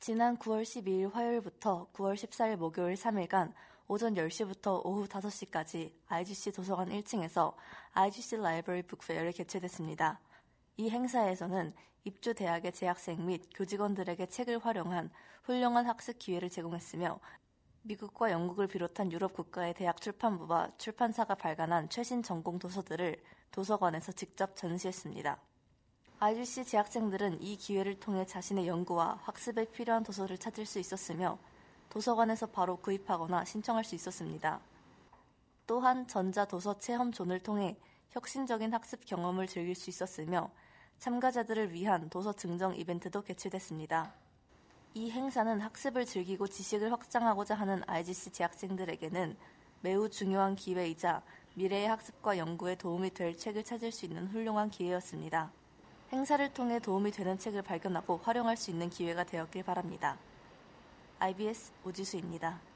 지난 9월 12일 화요일부터 9월 14일 목요일 3일간 오전 10시부터 오후 5시까지 IGC 도서관 1층에서 IGC 라이브러리 북페어를 개최됐습니다. 이 행사에서는 입주 대학의 재학생 및 교직원들에게 책을 활용한 훌륭한 학습 기회를 제공했으며 미국과 영국을 비롯한 유럽 국가의 대학 출판부와 출판사가 발간한 최신 전공 도서들을 도서관에서 직접 전시했습니다. IGC 재학생들은 이 기회를 통해 자신의 연구와 학습에 필요한 도서를 찾을 수 있었으며 도서관에서 바로 구입하거나 신청할 수 있었습니다. 또한 전자도서 체험존을 통해 혁신적인 학습 경험을 즐길 수 있었으며 참가자들을 위한 도서 증정 이벤트도 개최됐습니다. 이 행사는 학습을 즐기고 지식을 확장하고자 하는 IGC 재학생들에게는 매우 중요한 기회이자 미래의 학습과 연구에 도움이 될 책을 찾을 수 있는 훌륭한 기회였습니다. 행사를 통해 도움이 되는 책을 발견하고 활용할 수 있는 기회가 되었길 바랍니다. IBS 오지수입니다.